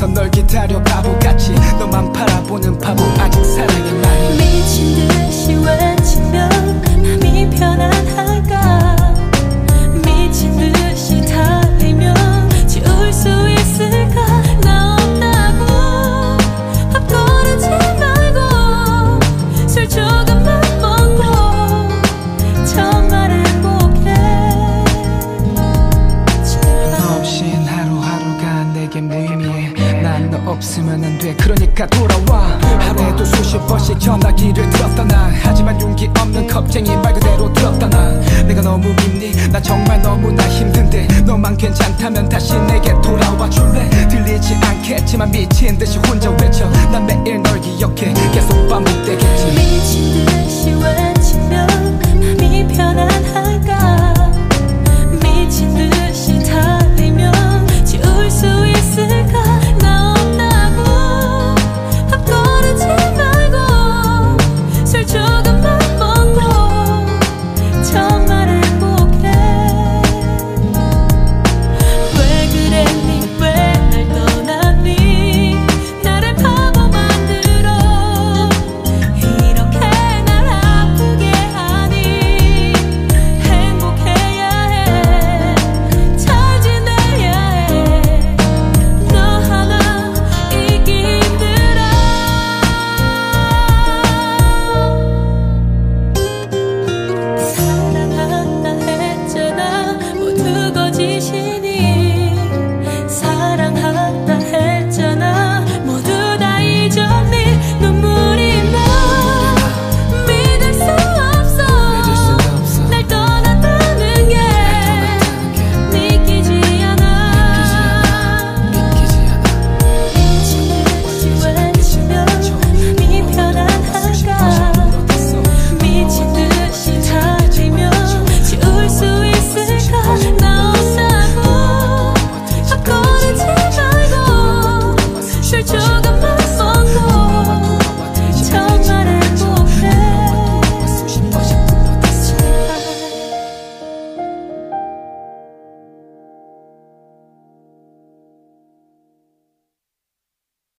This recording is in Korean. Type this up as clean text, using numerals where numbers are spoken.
앞에서 널 기다려 바보같이 너만 바라보는 바보 아직 사랑해 많이. 미친 듯이 외치면 맘이 편안할까. 미친 듯이 달리면 지울 수 있을까. 나 없다고 밥 거르지 말고 술 조금만 먹고 정말 행복해. 너 없인 하루하루가 내게 무의미해. 난 너 없으면 안 돼. 그러니까 돌아와. 하루에도 수십 번씩 전화기를 들었다 나. 하지만 용기 없는 겁쟁이 말 그대로 들었다 나. 내가 너무 밉니? 나 정말 너무나 힘든데 너만 괜찮다면 다시 내게 돌아와 줄래? 들리지 않겠지만 미친 듯이 혼자 외쳐. 난 매일 널 기억해. 계속 반복되겠지. 미친 듯이 외치면 맘이 편안해.